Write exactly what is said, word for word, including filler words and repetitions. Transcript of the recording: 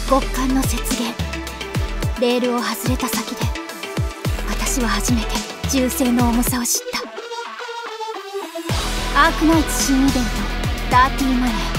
極寒の雪原、レールを外れた先で私は初めて銃声の重さを知った。アークナイツ新イベントダーティーマネー。